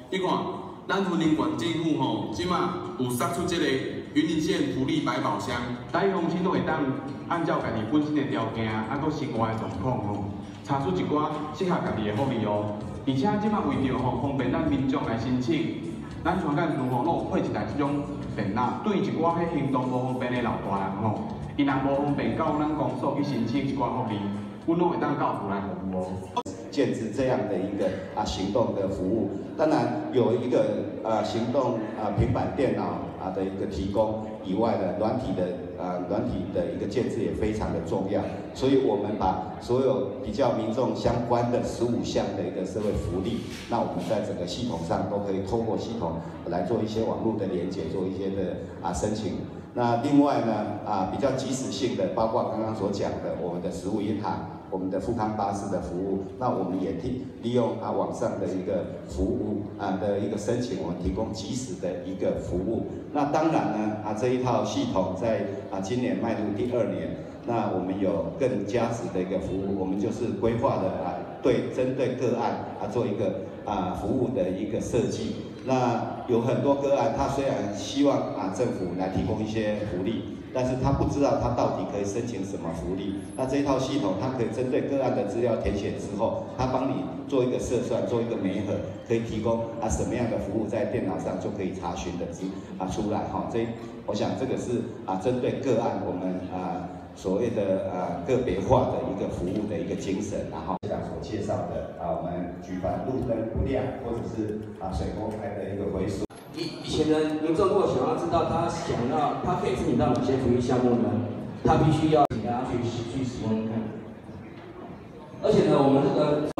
你看，咱云林县政府吼，即马有杀出这个云林县福利百宝箱，大家乡亲都会当按照家己本身的条件，搁生活的状况吼，查出一寡适合家己的福利哦。而且即马为着吼方便咱民众来申请，咱传干事吼拢有配一台即种电脑，对一寡迄行动无方便的老大人吼，伊若无方便到咱公所去申请一寡福利，阮拢会当到府来服务哦。 建制这样的一个行动的服务，当然有一个行动平板电脑的一个提供以外的软体的一个建制也非常的重要，所以我们把所有比较民众相关的15项的一个社会福利，那我们在整个系统上都可以透过系统来做一些网络的连接，做一些的申请。那另外呢比较及时性的，包括刚刚所讲的我们的食物银行。 我们的富康巴士的服务，那我们也利用网上的一个服务的一个申请，我们提供及时的一个服务。那当然呢这一套系统在今年迈入第2年，那我们有更加值的一个服务，我们就是规划的针对个案做一个服务的一个设计。那有很多个案，他虽然希望政府来提供一些福利。 但是他不知道他到底可以申请什么福利，那这一套系统，它可以针对个案的资料填写之后，它帮你做一个测算，做一个媒合，可以提供什么样的服务，在电脑上就可以查询的出来哈。我想这个是针对个案我们所谓的个别化的一个服务的一个精神，然后像所介绍的我们举凡路灯不亮或者是水沟开的一个回溯。 以前呢，民众如果想要知道他可以申请到哪些福利项目呢？他必须要请大家去使用看。而且呢，我们这个。